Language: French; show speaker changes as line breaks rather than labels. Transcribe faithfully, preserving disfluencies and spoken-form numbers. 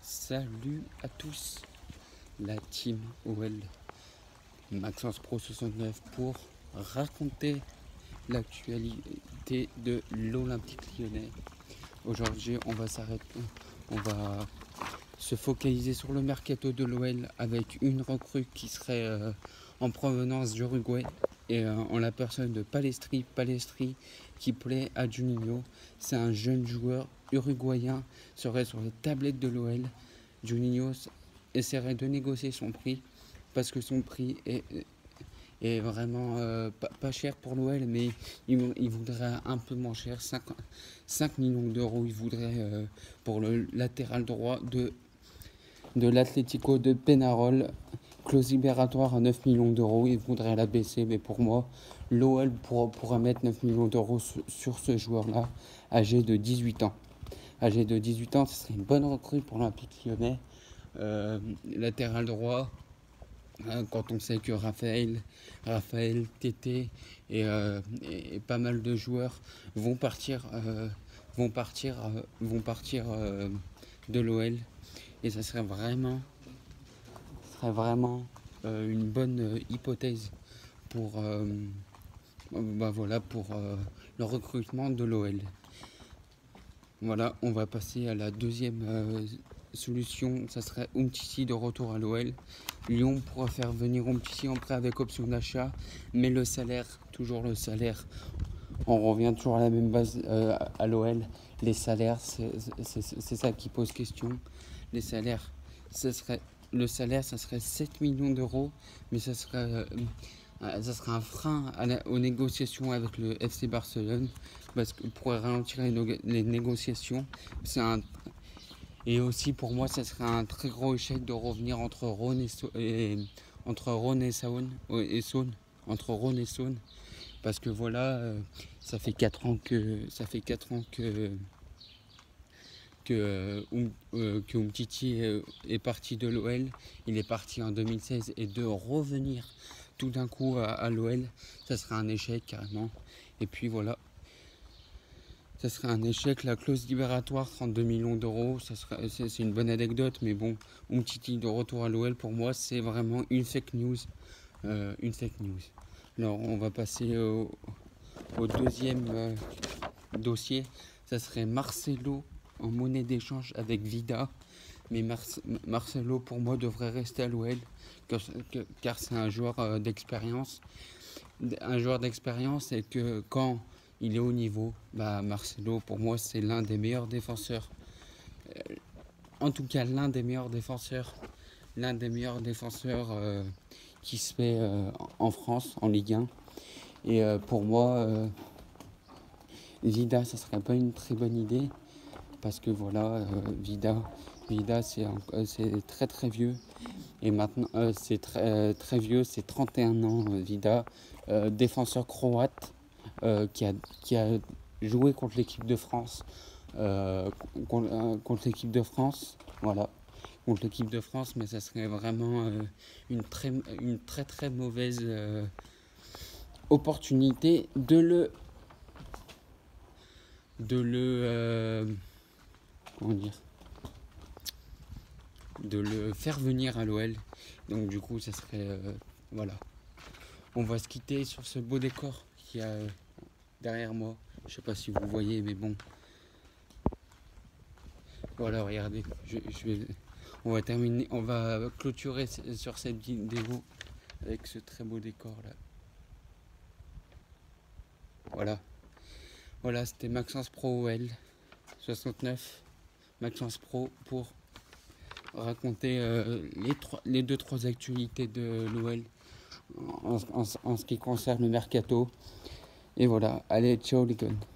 Salut à tous, la team O L Maxence Pro soixante-neuf pour raconter l'actualité de l'Olympique Lyonnais. Aujourd'hui, on va s'arrêter, on va se focaliser sur le mercato de l'O L avec une recrue qui serait euh, en provenance d'Uruguay et euh, en la personne de Palestri. Palestri qui plaît à Juninho. C'est un jeune joueur uruguayen, serait sur les tablettes de l'O L. Juninho essaierait de négocier son prix parce que son prix est, est vraiment euh, pas, pas cher pour l'O L, mais il, il voudrait un peu moins cher, cinq millions d'euros. Il voudrait euh, pour le latéral droit de, de l'Atlético de Penarol. Clause libératoire à neuf millions d'euros, il voudrait la baisser, mais pour moi, l'O L pourra, pourra mettre neuf millions d'euros sur, sur ce joueur-là, âgé de dix-huit ans. Âgé de dix-huit ans, ce serait une bonne recrue pour l'Olympique Lyonnais. Euh, latéral droit, hein, quand on sait que Raphaël, Raphaël, Tété et, euh, et, et pas mal de joueurs vont partir, euh, vont partir, euh, vont partir euh, de l'O L, et ça serait vraiment serait vraiment euh, une bonne euh, hypothèse pour, euh, bah voilà, pour euh, le recrutement de l'O L. Voilà, on va passer à la deuxième euh, solution, ça serait Umtiti de retour à l'O L. Lyon pourra faire venir Umtiti en prêt avec option d'achat, mais le salaire, toujours le salaire, on revient toujours à la même base euh, à l'O L. Les salaires, c'est, c'est, c'est ça qui pose question. Les salaires, ce serait Le salaire, ça serait sept millions d'euros, mais ça serait, euh, ça serait un frein à la, aux négociations avec le F C Barcelone, parce que pour ralentir les, no les négociations, c'est un, et aussi pour moi, ça serait un très gros échec de revenir entre Rhône et, so et entre Rhône et Saône, et Saône, entre Rhône et Saône, parce que voilà, euh, ça fait quatre ans que ça fait quatre ans que que, euh, que Umtiti est, est parti de l'O L. Il est parti en deux mille seize, et de revenir tout d'un coup à, à l'O L, ça serait un échec carrément. Et puis voilà, ça serait un échec. La clause libératoire, trente-deux millions d'euros, c'est une bonne anecdote, mais bon, Umtiti de retour à l'O L, pour moi, c'est vraiment une fake news. Euh, une fake news. Alors, on va passer au, au deuxième euh, dossier. Ça serait Marcelo en monnaie d'échange avec Vida, mais Mar Marcelo pour moi devrait rester à l'O L car, car c'est un joueur euh, d'expérience un joueur d'expérience et que quand il est au niveau, bah Marcelo pour moi c'est l'un des meilleurs défenseurs, euh, en tout cas l'un des meilleurs défenseurs l'un des meilleurs défenseurs euh, qui se fait euh, en France en Ligue un, et euh, pour moi euh, Vida ça serait pas une très bonne idée, parce que voilà, euh, Vida, Vida c'est euh, très très vieux, et maintenant euh, c'est très, euh, très vieux, c'est trente et un ans, euh, Vida, euh, défenseur croate, euh, qui, a, qui a joué contre l'équipe de France, euh, contre, euh, contre l'équipe de France, voilà, contre l'équipe de France, mais ça serait vraiment euh, une, très, une très très mauvaise euh, opportunité de le de le euh, comment dire de le faire venir à l'O L. Donc du coup ça serait euh, voilà, on va se quitter sur ce beau décor qui a euh, derrière moi, je sais pas si vous voyez, mais bon voilà, regardez, je, je vais, on va terminer, on va clôturer sur cette vidéo avec ce très beau décor là. Voilà, voilà, c'était Maxence Pro O L soixante-neuf, Maxence Pro pour raconter euh, les, trois, les deux trois actualités de l'O L en, en, en ce qui concerne le mercato. Et voilà, allez, ciao les gars.